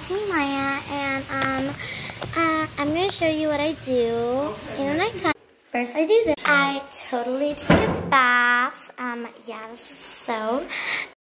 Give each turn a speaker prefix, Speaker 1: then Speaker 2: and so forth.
Speaker 1: it's me, Maya, and I'm gonna show you what I do in the nighttime. First, I do this. I totally take a bath. Yeah, this is so